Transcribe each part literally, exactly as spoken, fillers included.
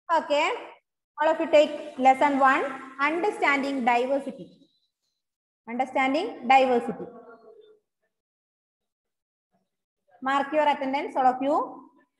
Okay. All of you take lesson one, understanding diversity. Understanding diversity. Mark your attendance, all of you.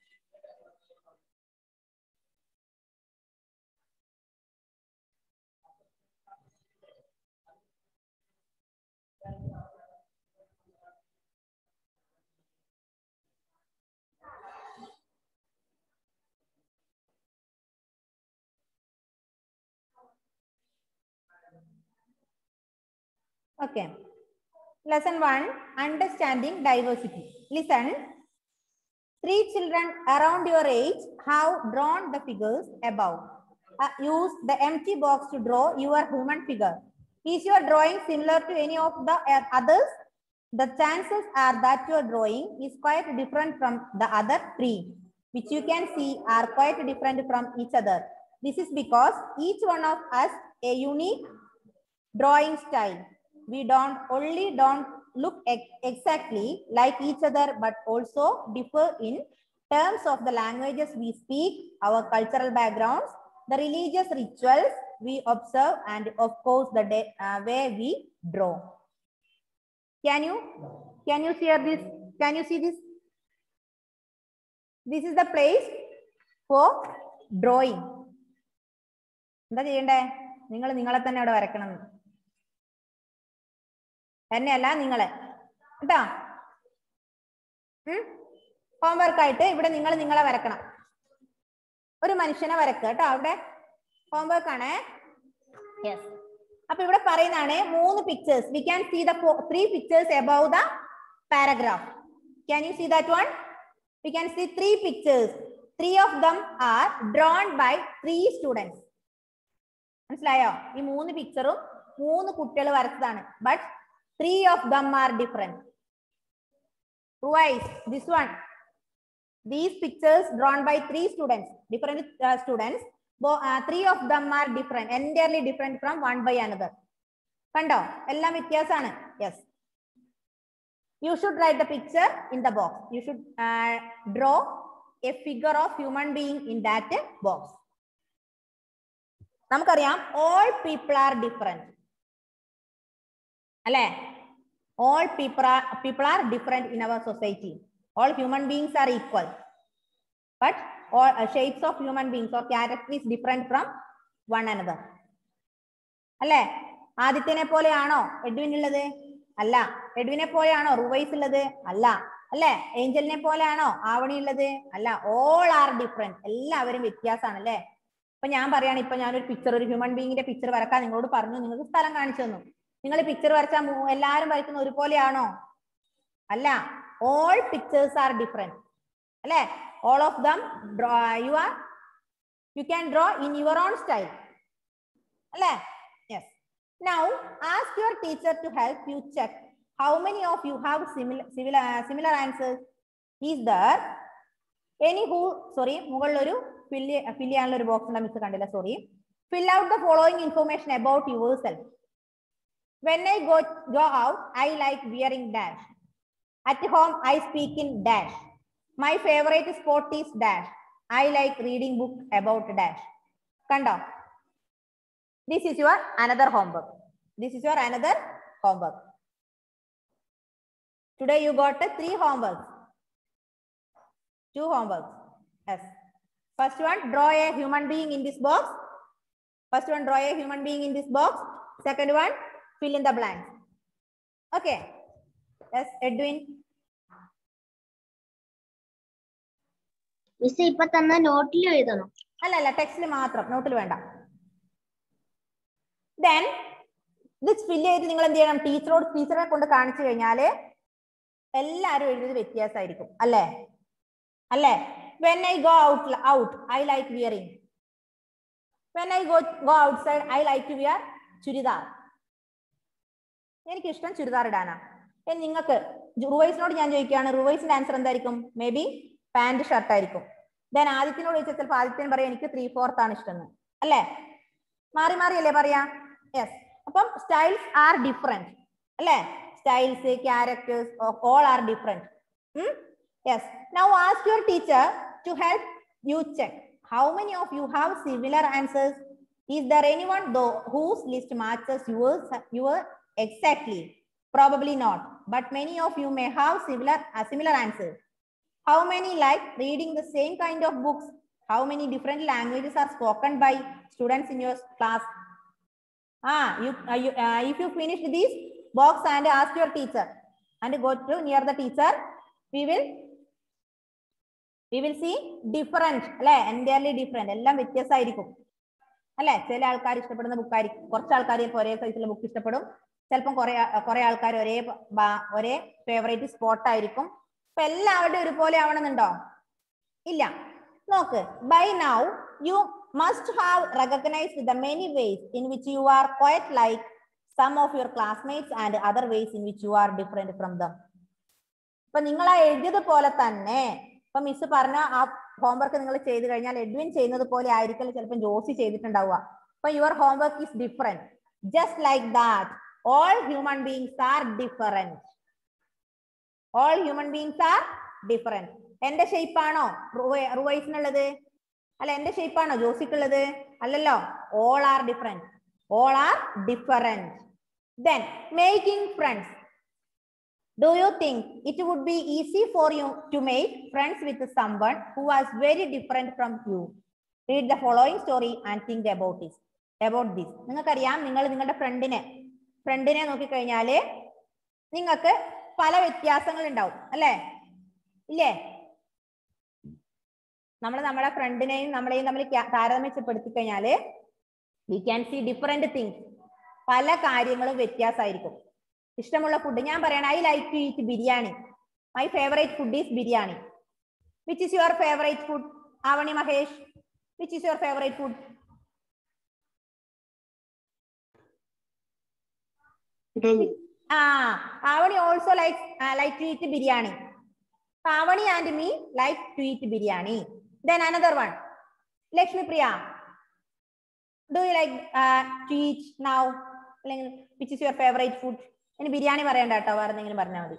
Okay. Lesson one, understanding diversity. Listen. Three children around your age have drawn the figures above. Uh, use the empty box to draw your human figure. Is your drawing similar to any of the uh, others? The chances are that your drawing is quite different from the other three, which you can see are quite different from each other. This is because each one of us a unique drawing style. We don't only don't look ex exactly like each other, but also differ in terms of the languages we speak, our cultural backgrounds, the religious rituals we observe, and of course the day, uh, way we draw. Can you can you see this? Can you see this? This is the place for drawing. എന്താ ചെയ്യണ്ടേ? നിങ്ങൾ നിങ്ങളെ തന്നെ അവിടെ വരക്കണം. തന്നെയല്ല നിങ്ങളെ കേട്ടോ. Homework ആയിട്ട് ഇവിടെ നിങ്ങൾ നിങ്ങളെ വരക്കണം. ഒരു മനുഷ്യനെ വരക്കുക കേട്ടോ. അവിടെ ഹോംവർക്ക് ആണ്. യെസ്. അപ്പൊ ഇവിടെ പറയുന്നതാണ് മൂന്ന് pictures. We can see the three pictures above the paragraph. Can you see that one? We can see three pictures. Three of them are drawn by three students. മനസ്സിലായോ? ഈ മൂന്ന് പിക്ചറും മൂന്ന് കുട്ടികൾ വരച്ചതാണ്. But three of them are different. Twice this one. These pictures drawn by three students, different uh, students. Uh, three of them are different, entirely different from one by another. Kando, ellam vyathyasana. Yes. You should write the picture in the box. You should uh, draw a figure of human being in that box. Namakariam, all people are different. All people are, people are different in our society. All human beings are equal. But all uh, shapes of human beings or characters is different from one another. Alle, Aditya pole aano, Edwin illade? Alla. Edwin pole aano, Ruwais illade? Alla. Alle, Angel ne pole aano, Avani illade? Alla. All are different. Alla very vyathyasana alle. Appo njan parayana ipo njan oru picture oru human being inde picture varakkan ningalodu paranju ningalku sthalam kaanichu thannu. നിങ്ങൾ picture വരച്ചാൽ എല്ലാവരും വരയ്ക്കുന്ന ഒരുപോലെയാണോ? അല്ല. All pictures are different അല്ലേ? All of them you are you can draw in your own style അല്ലേ? Yes. Now ask your teacher to help you check how many of you have similar similar answers. Is there any who sorry മുകളിൽ ഒരു fill fill ചെയ്യാനുള്ള ഒരു box ഉണ്ട്. Miss കണ്ടില്ല, sorry. Fill out the following information about yourself. When I go, go out, I like wearing dash. At home, I speak in dash. My favorite sport is dash. I like reading book about dash. Kando. This is your another homework. This is your another homework. Today you got three homeworks. Two homeworks. Yes. First one, draw a human being in this box. First one, draw a human being in this box. Second one, fill in the blanks. Okay. Yes, Edwin. Miss, ipo thanna note il ezhudano. Alla alla, text il maatram, note il venda. Then this fill ചെയ്ത് നിങ്ങൾ എന്ത് ചെയ്യണം? ടീച്ചറോട് ടീച്ചറെ കൊണ്ട് കാണിച്ചു കഴിഞ്ഞാല് എല്ലാവരും എഴുതിയത് വ്യത്യാസമായിരിക്കും അല്ലേ? അല്ലേ? When I go out, out, I like wearing. When I go go outside, I like to wear churidar. എനിക്ക് ഇഷ്ടം ചുരിദാർ ഇടാനാ. നിങ്ങൾക്ക് റുവൈസിനോട് ഞാൻ ചോദിക്കുകയാണ്, റുവൈസിന്റെ ആൻസർ എന്തായിരിക്കും? മേ ബി പാന്റ് ഷർട്ട് ആയിരിക്കും. ദെൻ ആദിത്യനോട് ചോദിച്ചാൽ ചിലപ്പോൾ ആദിത്യൻ പറയാം എനിക്ക് ത്രീ ഫോർത്ത് ആണ് ഇഷ്ടം അല്ലേ? മാറി മാറി അല്ലേ പറയാ? യെസ്. അപ്പം സ്റ്റൈൽസ് ആർ ഡിഫറെന്റ് അല്ലേ? Styles, characters all are different. Yes. Now ask your teacher to help you check How many of you have similar answers? Is there anyone though whose list matches yours, yours exactly? Probably not, but many of you may have similar, uh, similar answers. How many like reading the same kind of books? How many different languages are spoken by students in your class? Ah, you, uh, you uh, if you finish this box and ask your teacher and go to near the teacher, we will we will see different, entirely different. എല്ലാം വ്യത്യാസമായിരിക്കും അല്ലെ. ചില ആൾക്കാർ ഇഷ്ടപ്പെടുന്ന book ആയിരിക്കും, കുറച്ച് ആൾക്കാർ ഒരേ സൈസിലുള്ള ബുക്ക് ഇഷ്ടപ്പെടും, ചിലപ്പം കുറെ കുറെ ആൾക്കാർ ഒരേ ഒരേ ഫേവറേറ്റ് സ്പോട്ട് ആയിരിക്കും. അപ്പൊ എല്ലാവരുടെയും ഒരുപോലെ ആവണമെന്നുണ്ടോ? ഇല്ല. നോക്ക്, by now you must have recognized the many ways in which you are quite like some of your classmates and other ways in which you are different from them. ഇപ്പൊ നിങ്ങൾ ആ എഴുതിയതുപോലെ തന്നെ ഇപ്പൊ മിസ് പറഞ്ഞ ആ ഹോംവർക്ക് നിങ്ങൾ ചെയ്ത് കഴിഞ്ഞാൽ എഡ്വിൻ ചെയ്യുന്നത് പോലെ ആയിരിക്കും ചിലപ്പോൾ ജോസി ചെയ്തിട്ടുണ്ടാവുക. അപ്പൊ your homework is different. Just like that all human beings are different. all human beings are different. എന്റെ ഷേപ്പ് ആണോ റുവൈസിനുള്ളത്? അല്ല, എന്റെ ഷേപ്പ് ആണോ ജോസിക്കുള്ളത്? അല്ലല്ലോ. all are different. all are different. Then making friends. Do you think it would be easy for you to make friends with someone who was very different from you? Read the following story and think about this. About this. നിങ്ങൾക്കറിയാം, നിങ്ങൾ നിങ്ങളുടെ ഫ്രണ്ടിനെ ഫ്രണ്ടിനെ നോക്കിക്കഴിഞ്ഞാല് നിങ്ങൾക്ക് പല വ്യത്യാസങ്ങൾ ഉണ്ടാവും അല്ലെ? ഇല്ലേ? നമ്മൾ നമ്മുടെ ഫ്രണ്ടിനെയും നമ്മളെയും തമ്മിൽ താരതമ്യപ്പെടുത്തി കഴിഞ്ഞാല് we can see different things. പല കാര്യങ്ങളും വ്യത്യാസമായിരിക്കും. ഇഷ്ടമുള്ള ഫുഡ് ഞാൻ പറയണം, I like to eat biryani. My favourite food is biryani. Which is your favourite food? Avani Mahesh, which is your favourite food? Ah, Avani also likes uh, like to eat biryani. Avani and me like to eat biryani. Then another one, Lakshmi Priya, do you like uh, to eat now? Which is your favorite food? In biryani parayanda ട്ടോ, വേറെ എന്തെങ്കിലും പറഞ്ഞാൽ മതി.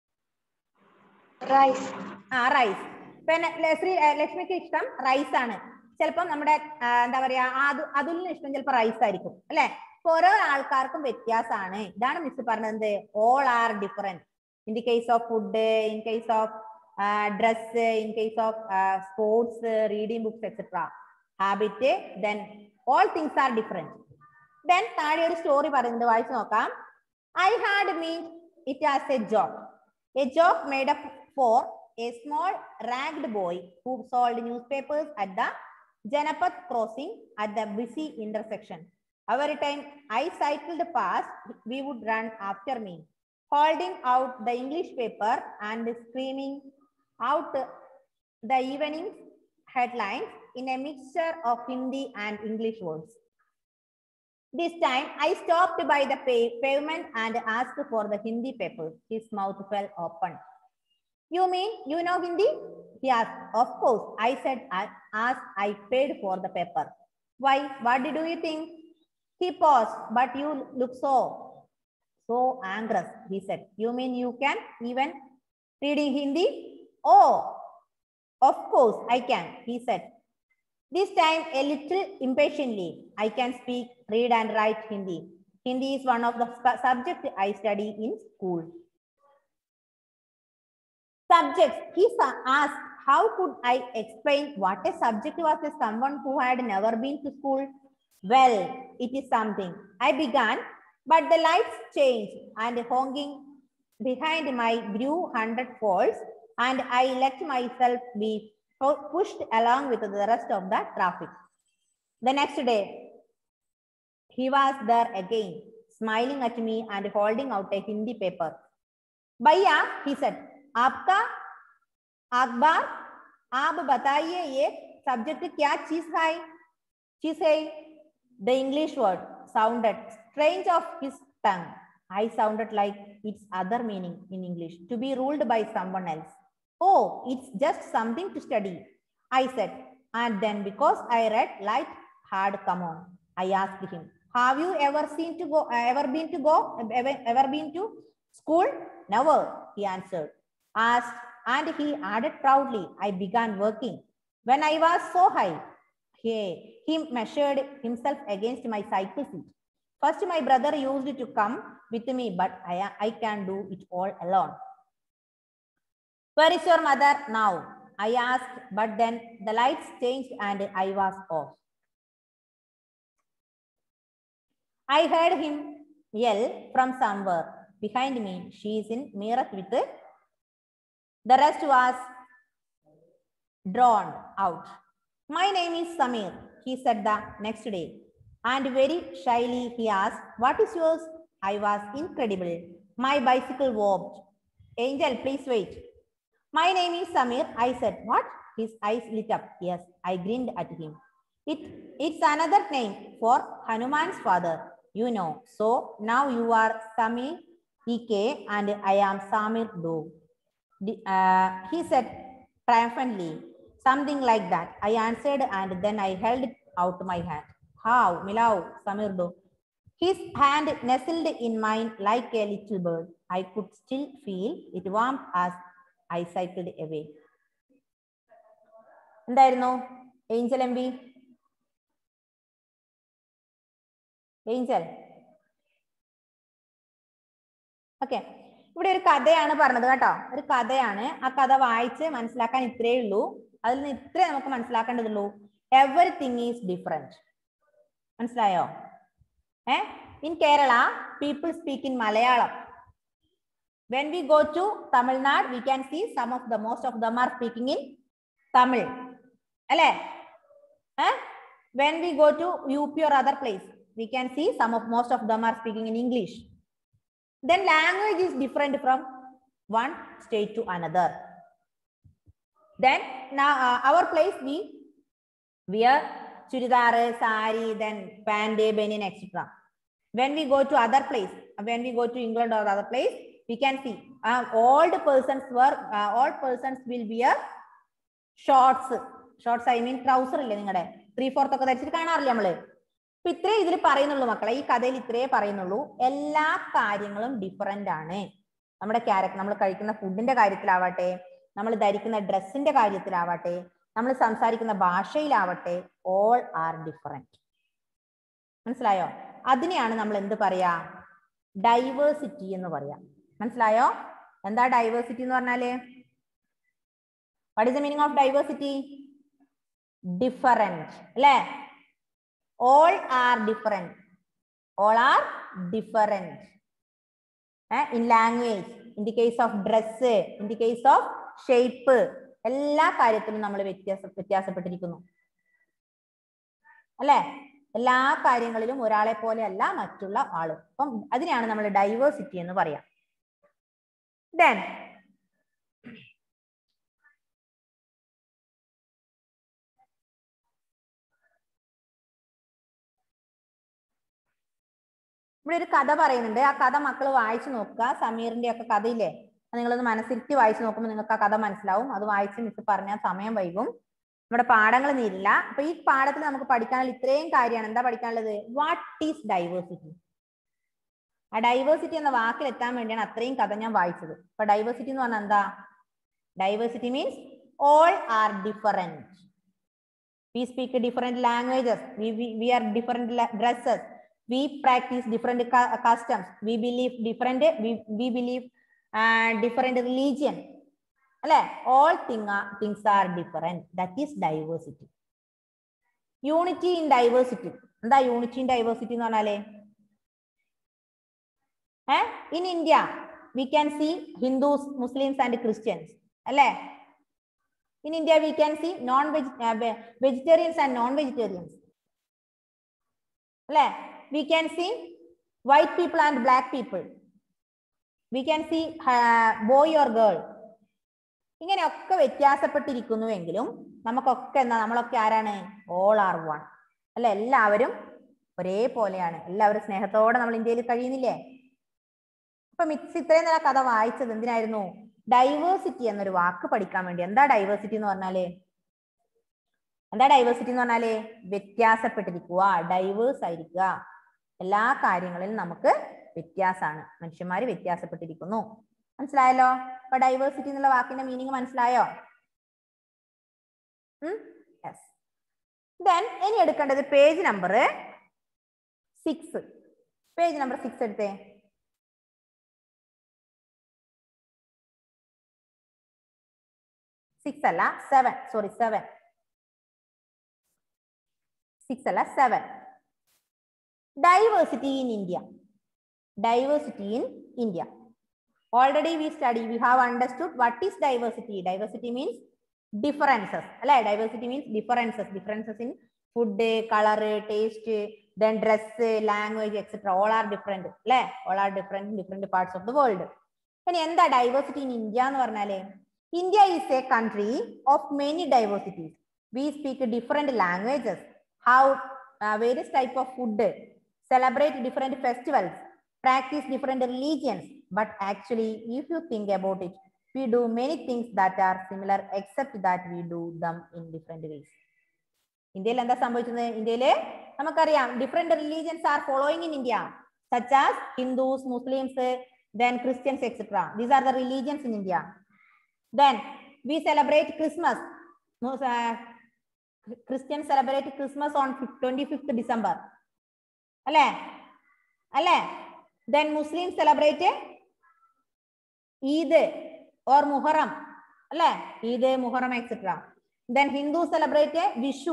Rice. ആ rice. പിന്നെ ലക്ഷ്മിക്ക് ഇഷ്ടം rice ആണ്. ചിലപ്പം നമ്മുടെ എന്താ പറയാ അതുലിന് ഇഷ്ടം ചിലപ്പോൾ റൈസ് ആയിരിക്കും അല്ലെ? ഓരോ ആൾക്കാർക്കും വ്യത്യാസമാണ്. ഇതാണ് മിസ് പറഞ്ഞത്, all are different. In the case of food, in case of uh, dress, in case of uh, sports, uh, reading books, et cetera. Habit, then all things are different. Then താഴെ ഒരു story പറയുന്നത് വായിച്ചു നോക്കാം. I had meant it as a joke. A joke made up for a small ragged boy who sold newspapers at the Janapath crossing at the busy intersection. Every time I cycled past, we would run after me, holding out the English paper and screaming out the evening headlines in a mixture of Hindi and English words. This time, I stopped by the pavement and asked for the Hindi paper. His mouth fell open. You mean you know Hindi? He asked. Of course, I said as I paid for the paper. Why? What did you think? He paused. But you look so, so anxious, he said. You mean you can even reading Hindi? Oh, of course I can, he said. This time a little impatiently. I can speak, read and write Hindi. Hindi is one of the subjects I study in school. Subjects. He asked, how could I explain what a subject was to someone who had never been to school? Well, it is something. I began, but the lights changed and honking behind my grew hundred folds, and I let myself be pushed along with the rest of the traffic. The next day, he was there again, smiling at me and holding out a Hindi paper. Bhaiya, he said, Aapka Akbar, aap bataiye ye subject kya cheez hai? Cheez hai? The English word sounded strange of his tongue. I sounded like its other meaning in English, to be ruled by someone else. Oh, it's just something to study, I said. And then because I read light had come on, I asked him, have you ever seen to go, uh, ever been to go, ever, ever been to school? Never, he answered. Asked, and he added proudly, I began working when I was so high. Okay. He measured himself against my cycle seat. First, my brother used to come with me, but I, I can do it all alone. Where is your mother now? I asked, but then the lights changed and I was off. I heard him yell from somewhere behind me. She is in Meerut with it. The rest was drawn out. My name is Samir, he said the next day. And very shyly he asked, what is yours? I was incredible. My bicycle wobbed. Angel, please wait. My name is Samir, I said. What? His eyes lit up. Yes, I grinned at him. It, it's another name for Hanuman's father, you know. So now you are Samir E K and I am Samir Do. Uh, he said triumphantly, something like that. I answered and then I held out my hand. How, Milau, Samir Do. His hand nestled in mine like a little bird. I could still feel it warm as I cycled away. എന്തായിരുന്നു Angel M B? Angel okay. ഇവിടെ ഒരു കഥയാണ് പറഞ്ഞത് കേട്ടോ, ഒരു കഥയാണ്. ആ കഥ വായിച്ച് മനസ്സിലാക്കാൻ ഇത്രയേ ഉള്ളൂ. അതിൽ നിന്ന് ഇത്രേ നമുക്ക് മനസ്സിലാക്കേണ്ടതുള്ളൂ. Everything is different. മനസ്സിലായോ? ഏ in Kerala people speak in Malayalam. When we go to Tamil Nadu, we can see some of the most of them are speaking in Tamil. Alle? Eh? When we go to U P or other place, we can see some of most of them are speaking in English. Then language is different from one state to another. Then now uh, our place we wear churidar, sari, then pande, benin, et cetera. When we go to other place, when we go to England or other place, we can see uh, old persons were uh, old persons will wear shorts. Shorts I mean trouser ഇല്ലേ നിങ്ങളുടെ three fourth ഒക്കെ ധരിച്ചിട്ട് കാണാറില്ലേ നമ്മള്. അപ്പൊ ഇത്രേ ഇതിൽ പറയുന്നുള്ളൂ മക്കളെ, ഈ കഥയിൽ ഇത്രേ പറയുന്നുള്ളൂ. എല്ലാ കാര്യങ്ങളും ഡിഫറെന്റ് ആണ്. നമ്മുടെ ക്യാരക്ടർ, നമ്മൾ കഴിക്കുന്ന ഫുഡിന്റെ കാര്യത്തിലാവട്ടെ, നമ്മൾ ധരിക്കുന്ന ഡ്രസ്സിന്റെ കാര്യത്തിലാവട്ടെ, നമ്മൾ സംസാരിക്കുന്ന ഭാഷയിലാവട്ടെ, ഓൾ ആർ ഡിഫറെന്റ്. മനസ്സിലായോ? അതിനെയാണ് നമ്മൾ എന്ത് പറയാ? ഡൈവേഴ്സിറ്റി എന്ന് പറയാം. മനസ്സിലായോ? എന്താ ഡൈവേഴ്സിറ്റി എന്ന് പറഞ്ഞാല്? What is the meaning of diversity? Different അല്ലേ? All are different. All are different in language, in the case of dress, in the case of shape, എല്ലാ കാര്യത്തിലും നമ്മൾ വ്യത്യാസ വ്യത്യാസപ്പെട്ടിരിക്കുന്നു അല്ലെ? എല്ലാ കാര്യങ്ങളിലും ഒരാളെ പോലെ അല്ല മറ്റുള്ള ആള്. അപ്പം അതിനെയാണ് നമ്മൾ ഡൈവേഴ്സിറ്റി എന്ന് പറയാം. Then ഇവിടെ ഒരു കഥ പറയുന്നുണ്ട്. ആ കഥ മക്കൾ വായിച്ചു നോക്കുക. സമീറിന്റെ ഒക്കെ കഥയില്ലേ, നിങ്ങളൊന്ന് മനസ്സിരുത്തി വായിച്ചു നോക്കുമ്പോൾ നിങ്ങൾക്ക് ആ കഥ മനസ്സിലാവും. അത് വായിച്ച് മിസ് പറഞ്ഞാൽ സമയം വൈകും, നമ്മുടെ പാഠങ്ങൾ നീരില്ല. അപ്പൊ ഈ പാഠത്തിൽ നമുക്ക് പഠിക്കാനുള്ള ഇത്രയും കാര്യമാണ്. എന്താ പഠിക്കാനുള്ളത്? What is diversity. ആ ഡൈവേഴ്സിറ്റി എന്ന വാക്കിൽ എത്താൻ വേണ്ടിയാണ് അത്രയും കഥ ഞാൻ വായിച്ചത്. അപ്പൊ ഡൈവേഴ്സിറ്റി എന്ന് പറഞ്ഞാൽ എന്താ? Diversity means all are different. We speak different languages, we are different dresses, we practice different customs, we believe different we, we believe uh, different religion alle, all thing are, things are different. That is diversity. Unity in diversity. എന്താ unity in diversity എന്ന് പറഞ്ഞാലേ? eh in India we can see Hindus, Muslims and Christians alle. In India we can see non veg uh, vegetarians and non vegetarians alle. We can see white people and black people. We can see uh, boy or girl. ഇങ്ങനെയൊക്കെ വ്യത്യാസപ്പെട്ടിരിക്കുന്നുവെങ്കിലും നമുക്കൊക്കെ എന്താ, നമ്മളൊക്കെ ആരാണ്? All are one അല്ല, എല്ലാവരും ഒരേപോലെയാണ്. എല്ലാവരും സ്നേഹത്തോടെ നമ്മൾ ഇന്ത്യയിൽ കഴിയുന്നില്ലേ? അപ്പൊ മിക്സ് ഇത്രയും നേരം കഥ വായിച്ചത് എന്തിനായിരുന്നു? ഡൈവേഴ്സിറ്റി എന്നൊരു വാക്ക് പഠിക്കാൻ വേണ്ടി. എന്താ ഡൈവേഴ്സിറ്റി എന്ന് പറഞ്ഞാല്? എന്താ ഡൈവേഴ്സിറ്റി എന്ന് പറഞ്ഞാല്? വ്യത്യാസപ്പെട്ടിരിക്കുക, ഡൈവേഴ്സ് ആയിരിക്കുക. എല്ലാ കാര്യങ്ങളിലും നമുക്ക് വ്യത്യാസമാണ്. മനുഷ്യന്മാര് വ്യത്യാസപ്പെട്ടിരിക്കുന്നു. മനസ്സിലായല്ലോ? അപ്പൊ ഡൈവേഴ്സിറ്റി എന്നുള്ള വാക്കിന്റെ മീനിങ് മനസ്സിലായോ? യെസ്. Then ഇനി എടുക്കേണ്ടത് page number six. Page number six എടുത്തേ. സിക്സ് അല്ല സെവൻ, സോറി സെവൻ, സിക്സ് അല്ല seven. Diversity in India. Diversity in India. Already we study, we have understood what is diversity. Diversity means differences. Diversity means differences. Differences in food, color, taste, then dress, language, et cetera. All are different. All are different in different parts of the world. And in the diversity in India, India is a country of many diversities. We speak different languages, have uh, various type of food, celebrate different festivals, practice different religions, but actually if you think about it, we do many things that are similar except that we do them in different ways. India enda sambhavichunne, India namakkariyam different religions are following in India, such as Hindus, Muslims, then Christians, et cetera. These are the religions in India. Then we celebrate Christmas. uh, Christians celebrate Christmas on twenty-fifth December, alle alle. Then Muslims celebrate Eid or Muharram, alle Eid, Muharram, et cetera. Then Hindus celebrate Vishu,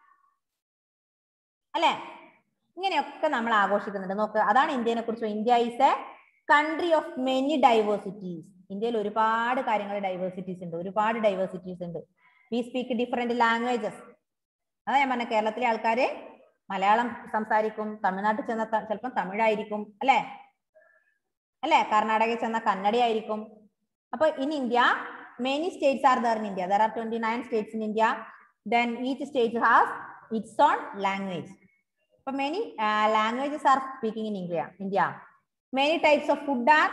alle ഇങ്ങനെയൊക്കെ നമ്മൾ ആഘോഷിക്കുന്നുണ്ട്. നോക്ക്, അതാണ് ഇന്ത്യനെ കുറിച്ച്. India is a country of many diversities. ഇന്ത്യയിൽ ഒരുപാട് കാര്യങ്ങൾ ഡൈവേഴ്സിറ്റീസ് ഉണ്ട്, ഒരുപാട് ഡൈവേഴ്സിറ്റീസ് ഉണ്ട്. We speak different languages. അതാ ഞാൻ പറഞ്ഞ, കേരളത്തിലെ ആൾക്കാര് മലയാളം സംസാരിക്കും, തമിഴ്നാട്ടിൽ ചെന്ന ചിലപ്പോൾ തമിഴായിരിക്കും, അല്ലെ അല്ലെ കർണാടകയിൽ ചെന്ന കന്നഡയായിരിക്കും. അപ്പൊ in India many states are there in India. There are twenty-nine states in India. Then each state has its own language. So many uh, languages are speaking in India. India. Many types of food are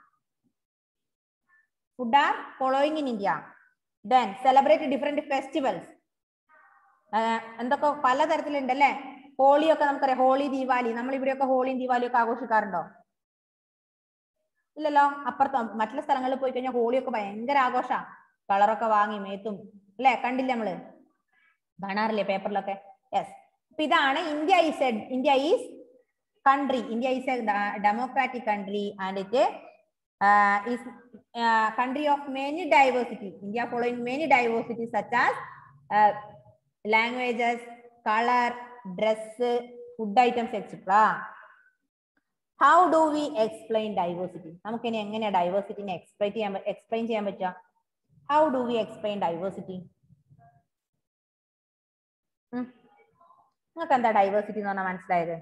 food are following in India. Then celebrate different festivals. എന്തൊക്കെ പലതരത്തിലുണ്ട് അല്ലെ. Holy ഒക്കെ നമുക്കറിയാം, ഹോളി ദീപാവലി. നമ്മൾ ഇവിടെയൊക്കെ ഹോളിയും ദീപാവലിയും ഒക്കെ ആഘോഷിക്കാറുണ്ടോ? ഇല്ലല്ലോ. അപ്പുറത്ത് മറ്റുള്ള സ്ഥലങ്ങളിൽ പോയി കഴിഞ്ഞാൽ ഹോളിയൊക്കെ ഭയങ്കര ആഘോഷ, കളറൊക്കെ വാങ്ങി മേത്തും അല്ലെ, കണ്ടില്ല നമ്മള്, കാണാറില്ലേ പേപ്പറിലൊക്കെ. യെസ്. അപ്പൊ ഇതാണ് India is a India is country. India is a democratic country and it is country of many diversity. India following many diversity such as languages, color, dress, food items, et cetera. How do we explain diversity? നമുക്ക് ഇനി എങ്ങനെ ഡൈവേഴ്സിറ്റിനെ explain ചെയ്യാൻ explain ചെയ്യാൻ പറ്റുക? How do we explain diversity? നിങ്ങൾക്ക് എന്താ diversity എന്ന് പറഞ്ഞാൽ മനസ്സിലായത്?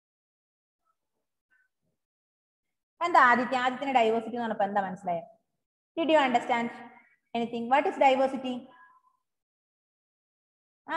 എന്താ ആദിത്യ, ആദിത്യന് ഡൈവേഴ്സിറ്റി എന്ന് പറഞ്ഞപ്പോ എന്താ മനസ്സിലായത്? Did you understand anything? What is diversity? ആ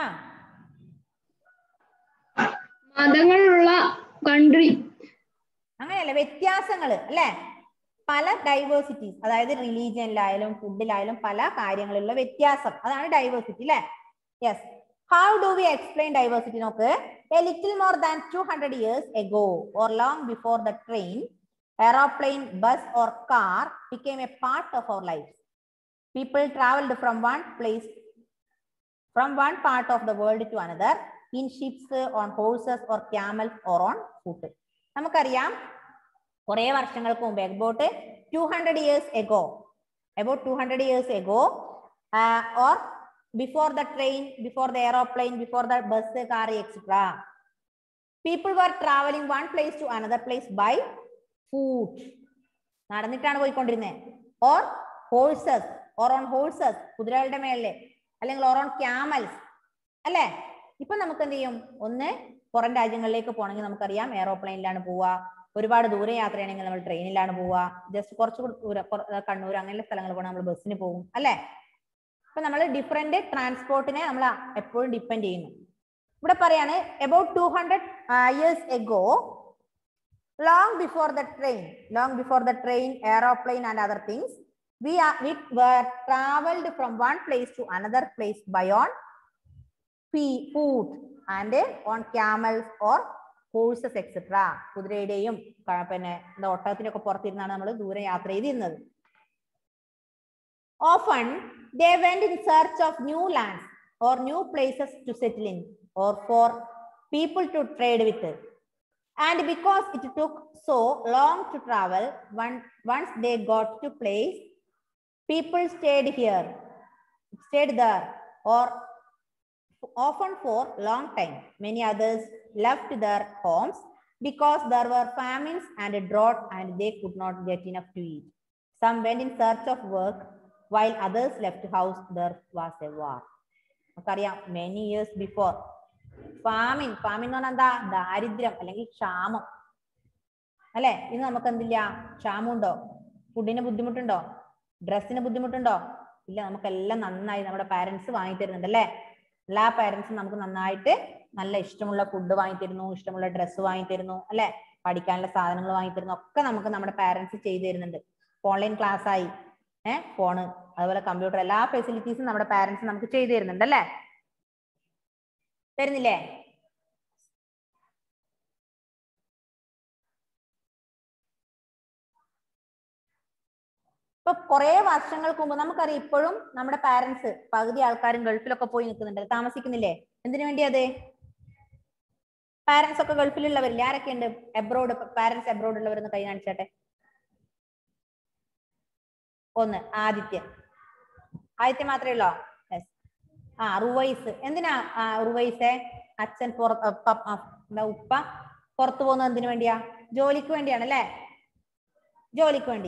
മതങ്ങളുള്ള കൺട്രി. അങ്ങനെയല്ല, വ്യത്യാസങ്ങള് അല്ലെ, പല ഡൈവേഴ്സിറ്റീസ്, അതായത് റിലീജിയനിലായാലും ഫുഡിലായാലും പല കാര്യങ്ങളിലുള്ള വ്യത്യാസം, അതാണ് ഡൈവേഴ്സിറ്റി അല്ലെ. Yes. How do we explain diversity? നോക്ക്. A little more than two hundred years ago or long before the train, aeroplane, bus or car became a part of our lives. People traveled from one place from one part of the world to another in ships, on horses or camels or on foot. നമുക്കറിയാം കുറെ വർഷങ്ങൾക്ക് മുമ്പ്, about two hundred years ago, about two hundred years ago, uh, or before the train, before the aeroplane, before the bus, car, et cetera. People were traveling one place to another place by foot. നടന്നിട്ടാണ് പോയിക്കൊണ്ടിരുന്നത്. or horses, or on horses, കുതിരകളുടെ മേലെ, അല്ലെങ്കിൽ or on camels അല്ലെ. ഇപ്പൊ നമുക്ക് എന്ത് ചെയ്യും? ഒന്ന് പുറം രാജ്യങ്ങളിലേക്ക് പോകണമെങ്കിൽ നമുക്കറിയാം എയറോപ്ലെയിനിലാണ് പോവുക. ഒരുപാട് ദൂരെ യാത്രയാണെങ്കിൽ നമ്മൾ ട്രെയിനിലാണ് പോവുക. ജസ്റ്റ് കുറച്ച് ദൂരം, കണ്ണൂർ അങ്ങനെയുള്ള സ്ഥലങ്ങൾ പോകണം നമ്മൾ ബസ്സിന് പോകും അല്ലെ. അപ്പൊ നമ്മൾ ഡിഫറെന്റ് ട്രാൻസ്പോർട്ടിനെ നമ്മൾ എപ്പോഴും ഡിപ്പെൻഡ് ചെയ്യുന്നു. ഇവിടെ പറയാണ് about two hundred uh, years ago, long before the train, long before the train, aeroplane and other things, we are we were traveled from one place to another place by on foot and on camels or horses, et cetera. കുതിരയുടെയും പിന്നെ എന്താ ഒട്ടകത്തിന്റെ ഒക്കെ പുറത്തിരുന്നാണ് നമ്മൾ ദൂരെ യാത്ര ചെയ്തിരുന്നത്. Often they went in search of new lands or new places to settle in. or for people to trade with. And because it took so long to travel, one, once they got to place, people stayed here, stayed there, or often for long time. Many others left their homes because there were famines and a drought and they could not get enough to eat. Some went in search of work while others left house. There was a war. Many years before, famine, famine എന്ന് പറഞ്ഞാൽ എന്താ? ദാരിദ്ര്യം അല്ലെങ്കിൽ ക്ഷാമം അല്ലെ? ഇന്ന് നമുക്ക് എന്തില്ല? ക്ഷാമമുണ്ടോ? ഫുഡിന് ബുദ്ധിമുട്ടുണ്ടോ? ഡ്രസ്സിന് ബുദ്ധിമുട്ടുണ്ടോ? ഇല്ല, നമുക്കെല്ലാം നന്നായി നമ്മുടെ പാരന്റ്സ് വാങ്ങി തരുന്നുണ്ട് അല്ലെ? എല്ലാ പാരന്റ്സും നമുക്ക് നന്നായിട്ട് നല്ല ഇഷ്ടമുള്ള ഫുഡ് വാങ്ങി തരുന്നു, ഇഷ്ടമുള്ള ഡ്രസ്സ് വാങ്ങി തരുന്നു അല്ലെ? പഠിക്കാനുള്ള സാധനങ്ങൾ വാങ്ങി തരുന്നു, ഒക്കെ നമുക്ക് നമ്മുടെ പാരന്റ്സ് ചെയ്തു തരുന്നുണ്ട്. ഓൺലൈൻ ക്ലാസ് ആയി, ഏഹ് ഫോണ്, അതുപോലെ കമ്പ്യൂട്ടർ, എല്ലാ ഫെസിലിറ്റീസും നമ്മുടെ പാരന്റ്സ് നമുക്ക് ചെയ്തു തരുന്നുണ്ട് അല്ലെ? തരുന്നില്ലേ? ഇപ്പൊ കുറെ വർഷങ്ങൾക്ക് മുമ്പ് നമുക്കറിയാം, ഇപ്പോഴും നമ്മുടെ പാരന്റ്സ് പകുതി ആൾക്കാരും ഗൾഫിലൊക്കെ പോയി നിൽക്കുന്നുണ്ട്, താമസിക്കുന്നില്ലേ? എന്തിനു വേണ്ടി? അത് പാരന്റ്സ് ഒക്കെ ഗൾഫിലുള്ളവരില്ലേ? ആരൊക്കെ ഉണ്ട് എബ്രോഡ്? പാരന്റ്സ് എബ്രോഡ് ഉള്ളവരൊന്ന് കൈ കാണിച്ചാട്ടെ. ഒന്ന് ആദിത്യ. ആദിത്യ മാത്രമേ ഉള്ളോ? യെസ്. ആ റുവൈസ്. എന്തിനാ റുവൈസെ? അച്ഛൻ പുറത്ത് ഉപ്പ പുറത്തു പോകുന്നത് എന്തിനു വേണ്ടിയാ? ജോലിക്ക് വേണ്ടിയാണ് അല്ലെ? ജോലിക്ക് വേണ്ടി.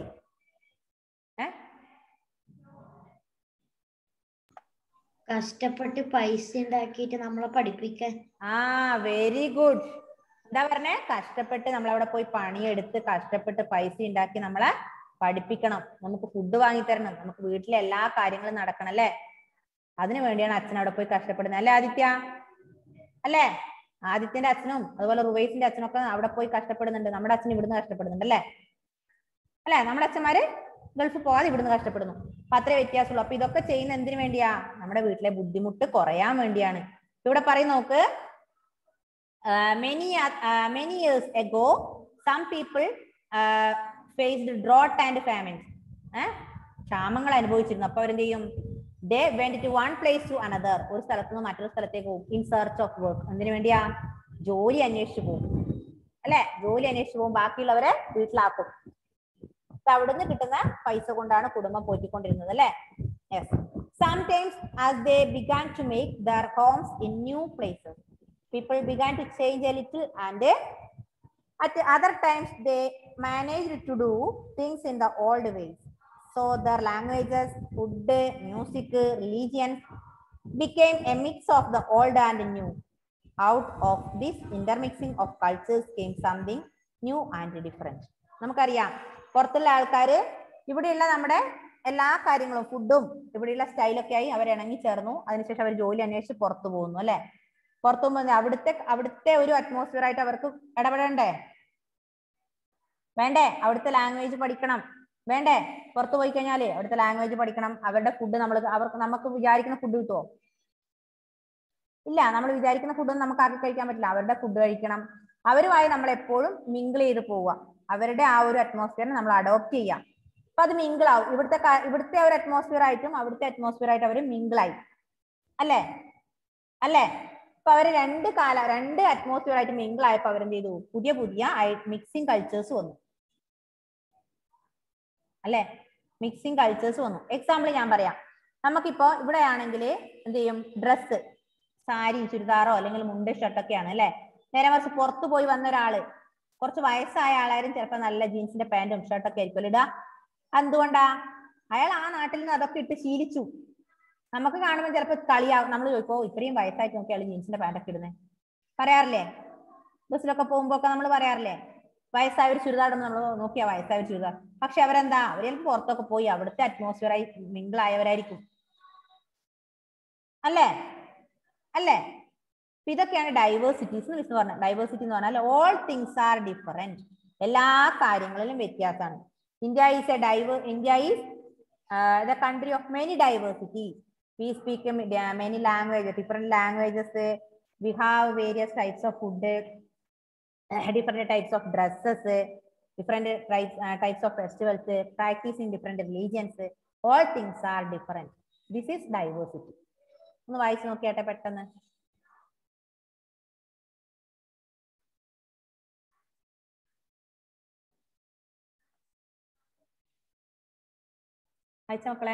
കഷ്ടപ്പെട്ട് പൈസ ഉണ്ടാക്കിയിട്ട് നമ്മളെ പഠിപ്പിക്കാൻ. ആ വെരി ഗുഡ്. എന്താ പറഞ്ഞേ? കഷ്ടപ്പെട്ട് നമ്മളവിടെ പോയി പണിയെടുത്ത് കഷ്ടപ്പെട്ട് പൈസ ഉണ്ടാക്കി നമ്മളെ പഠിപ്പിക്കണം, നമുക്ക് ഫുഡ് വാങ്ങി തരണം, നമുക്ക് വീട്ടിലെ എല്ലാ കാര്യങ്ങളും നടക്കണം അല്ലെ? അതിനു വേണ്ടിയാണ് അച്ഛൻ അവിടെ പോയി കഷ്ടപ്പെടുന്നത് അല്ലെ ആദിത്യ? അല്ലെ? ആദിത്യന്റെ അച്ഛനും അതുപോലെ റുവൈസിന്റെ അച്ഛനും ഒക്കെ അവിടെ പോയി കഷ്ടപ്പെടുന്നുണ്ട്. നമ്മുടെ അച്ഛൻ ഇവിടുന്ന് കഷ്ടപ്പെടുന്നുണ്ട് അല്ലെ? അല്ലെ? നമ്മുടെ അച്ഛന്മാര് ഗൾഫിൽ പോകാതെ ഇവിടുന്ന് കഷ്ടപ്പെടുന്നു. അപ്പൊ അത്രേ വ്യത്യാസമുള്ളൂ. അപ്പൊ ഇതൊക്കെ ചെയ്യുന്ന എന്തിനു വേണ്ടിയാ? നമ്മുടെ വീട്ടിലെ ബുദ്ധിമുട്ട് കുറയാൻ വേണ്ടിയാണ്. ഇവിടെ പറയും നോക്ക്, many many years ago some people faced drought and famines. ഏഹ് ക്ഷാമങ്ങൾ അനുഭവിച്ചിരുന്നു. അപ്പൊ അവരെന്ത് ചെയ്യും? They went to one place to another. ഒരു സ്ഥലത്ത് നിന്ന് മറ്റൊരു സ്ഥലത്തേക്ക് പോകും. In search of work. എന്തിനു വേണ്ടിയാ? ജോലി അന്വേഷിച്ചു പോകും അല്ലെ? ജോലി അന്വേഷിച്ചു പോകും, ബാക്കിയുള്ളവരെ വീട്ടിലാക്കും. അവിടുന്ന് കിട്ടുന്ന പൈസ കൊണ്ടാണ് കുടുംബം പോറ്റിക്കൊണ്ടിരുന്നത് അല്ലെ? Yes. Sometimes as they began to make their homes in new places, people began to change a little, and at other times they managed to do things in the old ways. So their languages, food, music, religions became a mix of the old and new. Out of this intermixing of cultures came something new and different. നമുക്കറിയാം, പുറത്തുള്ള ആൾക്കാര് ഇവിടെയുള്ള നമ്മുടെ എല്ലാ കാര്യങ്ങളും, ഫുഡും ഇവിടെയുള്ള സ്റ്റൈലൊക്കെ ആയി അവർ ഇണങ്ങി ചേർന്നു. അതിനുശേഷം അവർ ജോലി അന്വേഷിച്ച് പുറത്തു പോകുന്നു അല്ലെ? പുറത്തു പോകുമ്പോൾ അവിടുത്തെ അവിടുത്തെ ഒരു അറ്റ്മോസ്ഫിയർ ആയിട്ട് അവർക്ക് ഇടപെടണ്ടേ? വേണ്ടേ? അവിടുത്തെ ലാംഗ്വേജ് പഠിക്കണം വേണ്ടേ? പുറത്തു പോയി കഴിഞ്ഞാല് അവിടുത്തെ ലാംഗ്വേജ് പഠിക്കണം. അവരുടെ ഫുഡ് നമ്മൾ അവർക്ക് നമുക്ക് വിചാരിക്കുന്ന ഫുഡ് കിട്ടുമോ? ഇല്ല, നമ്മൾ വിചാരിക്കുന്ന ഫുഡൊന്നും നമുക്ക് ആക്കി കഴിക്കാൻ പറ്റില്ല. അവരുടെ ഫുഡ് കഴിക്കണം. അവരുമായി നമ്മൾ എപ്പോഴും മിങ്കിൾ ചെയ്ത് പോവുക. അവരുടെ ആ ഒരു അറ്റ്മോസ്ഫിയറിനെ നമ്മൾ അഡോപ്റ്റ് ചെയ്യാം. അപ്പൊ അത് മിങ്കിൾ ആവും. ഇവിടുത്തെ ഇവിടുത്തെ ഒരു അറ്റ്മോസ്ഫിയർ ആയിട്ടും അവിടുത്തെ അറ്റ്മോസ്ഫിയർ ആയിട്ട് അവർ മിങ്കിൾ ആയി അല്ലേ? അല്ലേ? അപ്പൊ അവര് രണ്ട് കാല രണ്ട് അറ്റ്മോസ്ഫിയർ ആയിട്ട് മിങ്കിൾ ആയപ്പോ അവരെന്ത് ചെയ്തു? പുതിയ പുതിയ മിക്സിംഗ് കൾച്ചേഴ്സ് വന്നു അല്ലെ? മിക്സിംഗ് കൾച്ചേഴ്സ് വന്നു. എക്സാമ്പിൾ ഞാൻ പറയാം. നമുക്കിപ്പോ ഇവിടെ ആണെങ്കിൽ എന്ത് ചെയ്യും? ഡ്രസ്സ്, സാരി, ചുരിദാറോ അല്ലെങ്കിൽ മുണ്ട്, ഷർട്ടൊക്കെയാണ് അല്ലെ? നേരെ മറിച്ച് പുറത്തു പോയി വന്ന ഒരാള്, കുറച്ച് വയസ്സായ ആളായാലും ചിലപ്പോൾ നല്ല ജീൻസിന്റെ പാന്റും ഷർട്ടൊക്കെ ആയിരിക്കും ഇടുക. എന്തുകൊണ്ടാ? അയാൾ ആ നാട്ടിൽ നിന്ന് അതൊക്കെ ഇട്ട് ശീലിച്ചു. നമുക്ക് കാണുമ്പോൾ ചിലപ്പോൾ കളിയാവും. നമ്മൾ ചോദിക്കോ ഇത്രയും വയസ്സായിട്ട് നോക്കി അയാൾ ജീൻസിന്റെ പാന്റൊക്കെ ഇടുന്നേ പറയാറില്ലേ? ബസ്സിലൊക്കെ പോകുമ്പോ ഒക്കെ നമ്മൾ പറയാറില്ലേ? വയസ്സായ ഒരു ചുരിദാർ നമ്മൾ നോക്കിയാ വയസ്സായ ഒരു ചുരിദാർ. പക്ഷെ അവരെന്താ? അവരെ പുറത്തൊക്കെ പോയി അവിടുത്തെ അറ്റ്മോസ്ഫിയറായി മിങ്കിൾ ആയവരായിരിക്കും അല്ലേ? അല്ലേ? ഇതൊക്കെയാണ് ഡൈവേഴ്സിറ്റീസ് എന്ന് പറഞ്ഞത്. ഡൈവേഴ്സിറ്റി എന്ന് പറഞ്ഞാൽ ഓൾ തിങ്സ് ആർ ഡിഫറെന്റ്. എല്ലാ കാര്യങ്ങളിലും വ്യത്യാസമാണ്. India is a diverse India is the country of many diversity. We speak many languages, different languages. We have various types of food, different types of dresses, different types of festivals, practicing different religions. All things are different. This is diversity. ഒന്ന് വായിച്ചു നോക്കിയാട്ടെ പെട്ടെന്ന്. അയച്ച മക്കളെ.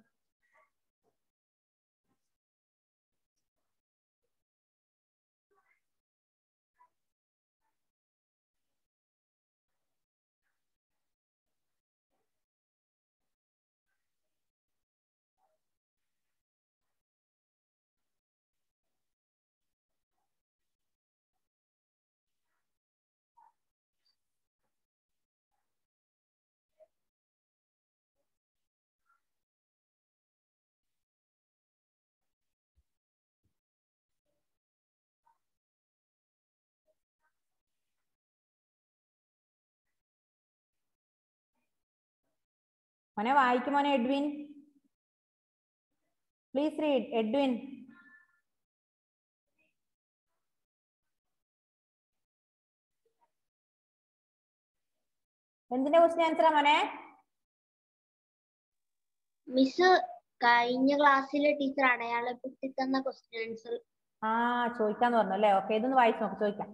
മോനെ വായിക്കും മോനെ. Edwin, please read. Edwin. എന്തിന്റെ ക്വസ്റ്റ്യൻ ആൻസറാ മോനെ? മിസ് കഴിഞ്ഞ ക്ലാസ്സിലെ ടീച്ചർ അടയാളപ്പെടുത്തി തന്ന ക്വസ്റ്റ്യൻ ആൻസർ. ആ ചോദിക്കാന്ന് പറഞ്ഞു അല്ലേ? ഓക്കെ, ഇതൊന്ന് വായിച്ചു നോക്ക്, ചോദിക്കാം.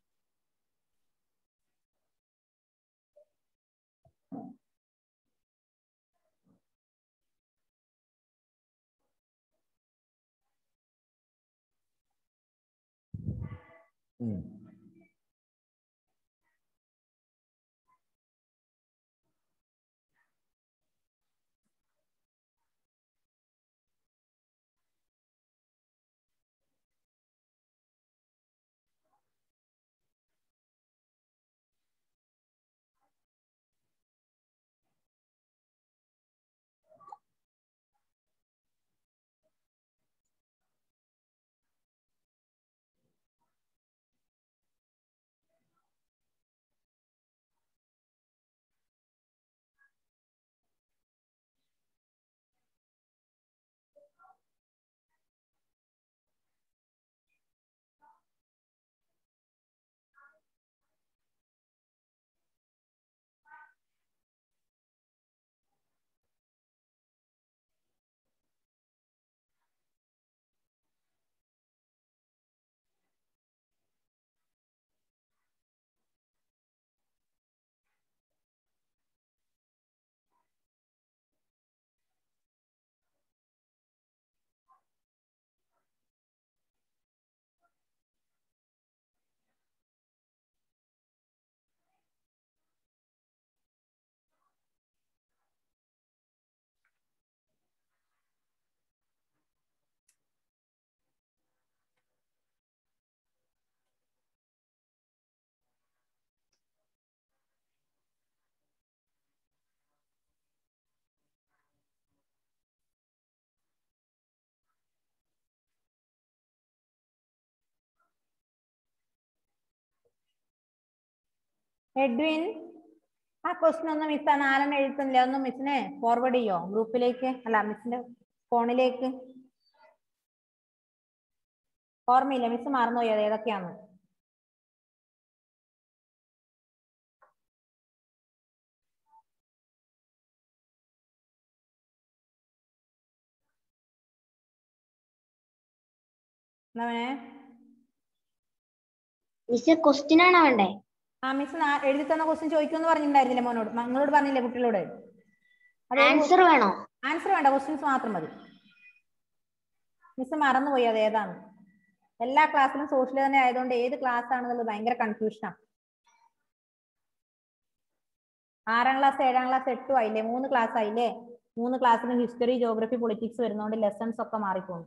എഡ്വിൻ, ആ ക്വസ്റ്റ്യൻ ഒന്ന് മിസ് നാലെണ്ണം എഴുത്തുന്നില്ല, ഒന്ന് മിസ്സിനെ ഫോർവേഡ് ചെയ്യോ ഗ്രൂപ്പിലേക്ക്, അല്ല മിസ്സിന്റെ ഫോണിലേക്ക്? ഓർമ്മയില്ല, മിസ് മറന്നുപോയി അത് ഏതൊക്കെയാന്ന്. മിസ് ക്വസ്റ്റ്യൻ ആണോ വേണ്ടേ? ആ മിസ് എഴുതി തന്ന ക്വസ്റ്റ്യൻ ചോദിക്കുമെന്ന് പറഞ്ഞിട്ടുണ്ടായിരുന്നില്ലേ മോനോട്, നിങ്ങളോട് പറഞ്ഞില്ലേ കുട്ടികളോട്? ആൻസർ വേണോ? ആൻസർ വേണ്ട, ക്വസ്റ്റ്യൻസ് മാത്രം മതി. മിസ് മറന്നുപോയി അത് ഏതാണ്. എല്ലാ ക്ലാസ്സിലും സോഷ്യൽ തന്നെ ആയതുകൊണ്ട് ഏത് ക്ലാസ് ആണെന്നുള്ളത് ഭയങ്കര കൺഫ്യൂഷനാണ്. ആറാം ക്ലാസ്, ഏഴാം ക്ലാസ്, എട്ടും ആയില്ലേ, മൂന്ന് ക്ലാസ് ആയില്ലേ. മൂന്ന് ക്ലാസ്സിലും ഹിസ്റ്ററി, ജോഗ്രഫി, പൊളിറ്റിക്സ് വരുന്നതുകൊണ്ട് ലെസൺസ് ഒക്കെ മാറിപ്പോകും.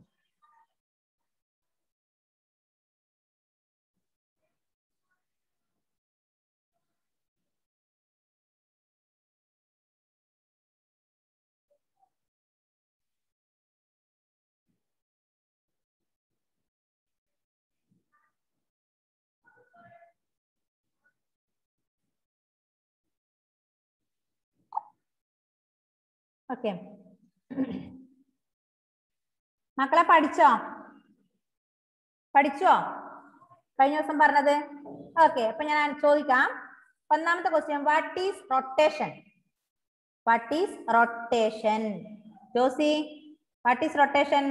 ഓക്കെ മക്കളെ, പഠിച്ചോ? പഠിച്ചോ കഴിഞ്ഞ ദിവസം പറഞ്ഞത്? ഓക്കെ, അപ്പൊ ഞാൻ ചോദിക്കാം. ഒന്നാമത്തെ question, what is rotation? What is rotation? Josy, what is rotation?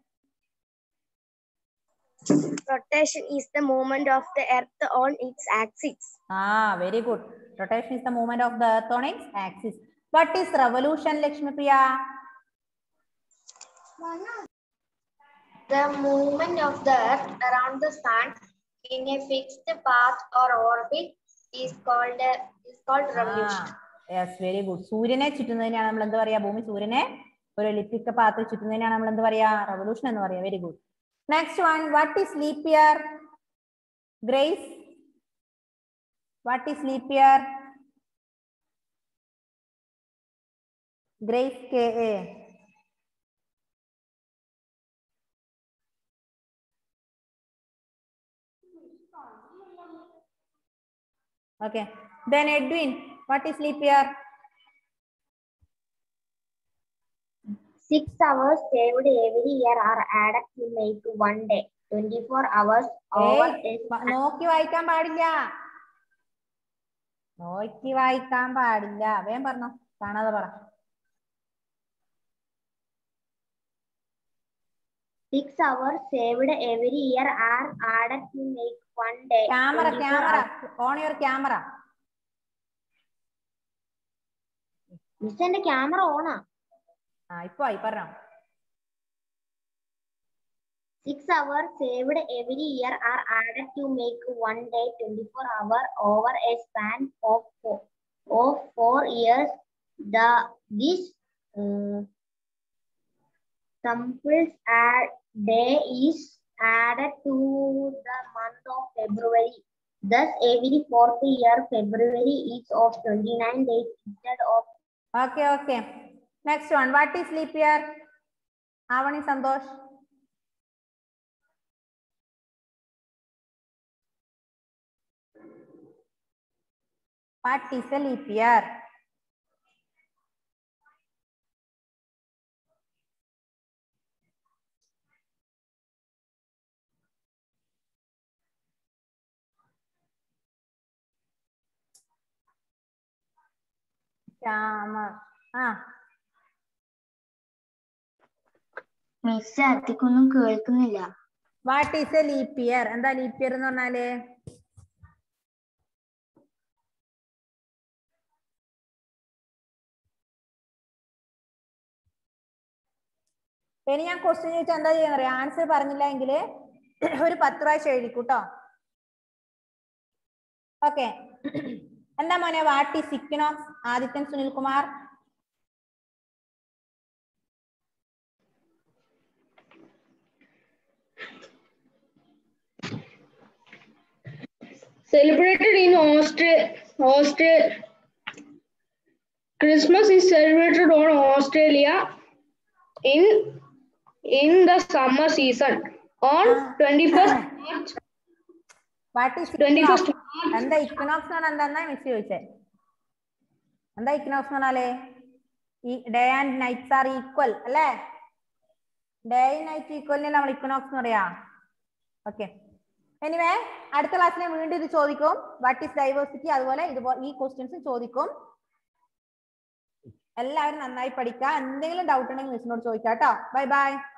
Rotation is the movement of the earth on its axis. Ah, very good. Rotation is the movement of the earth on its axis. What is revolution, Lakshmi Priya? The movement of the earth around the sun in a fixed path or orbit is called a, is called revolution. Ah, yes, very good. സൂര്യനെ ചുറ്റുന്നതിനാണ് നമ്മൾ എന്ത് പറയാ? ഭൂമി സൂര്യനെ ഒരു elliptic പാത്തിൽ ചുറ്റുന്നതിനാണ് നമ്മൾ എന്ത് പറയാ? റവല്യൂഷൻ എന്ന് പറയാ. Very good. Next one, what is leap year? Grace, what is leap year? Grace K A. Okay. Then Edwin, what is leap year? Six hours saved every year are added to make one day. Twenty-four hours over Hey, a നോക്കി വായിക്കാൻ പാടില്ല. നോക്കി വായിക്കാൻ പാടില്ല. വേഗം പറഞ്ഞോ, കാണാതെ പറ. Six hours saved every year are added to make one day. Camera, camera, on your camera. Miss, എന്റെ ക്യാമറ ഓണാ. ആ ഇപ്പൊ ആയി പറഞ്ഞോ. Six hours saved every year are added to make one day. Twenty-four hours over a span of four, of four years. The this uh, samples add day is added to the month of February. Thus, every fourth year, February is of twenty-nine days instead of. Okay, okay. Next one, what is leap year? Avani Santosh. What is a leap year? ആ miss അധികമൊന്നും കേൾക്കുന്നില്ല. What is a leap year? എന്താ leap year എന്ന് പറഞ്ഞാല്? ഇനി ഞാൻ question ചോദിച്ചാൽ എന്താ ചെയ്യാൻ അറിയാം? ആൻസർ പറഞ്ഞില്ല എങ്കിൽ ഒരു പത്ത് പ്രാവശ്യം എഴുതിക്കൂട്ടോ. ഓക്കെ, എന്താ മോനെ what is equinox? Adithyan Sunil Kumar. Celebrated in Austria. Austria. Christmas is celebrated on Australia in in the summer season on twenty-first March. What is twenty-first എന്താ ഇക്വിനോക്സ് എന്ന് പറഞ്ഞാൽ എന്താ മിസ് ചോദിച്ചേ? എന്താ ഇക്വിനോക്സ് എന്ന് പറഞ്ഞാല്? ഈ day and nights are equal അല്ലേ? ഡേ നൈറ്റ് ഈക്വലിനെ നമ്മൾ ഇക്വിനോക്സ് എന്ന് പറയാ. ഓക്കെ, എനിവേ അടുത്ത ക്ലാസ്സിൽ വീണ്ടും ഇത് ചോദിക്കും. വാട്ട് ഈസ് ഡൈവേഴ്സിറ്റി, അതുപോലെ ഇതുപോലെ ഈ ക്വസ്റ്റ്യൻസ് ചോദിക്കും. എല്ലാവരും നന്നായി പഠിക്കുക. എന്തെങ്കിലും ഡൗട്ട് ഉണ്ടെങ്കിൽ മിസ്സിനോട് ചോദിക്കാം കേട്ടോ. Bye by.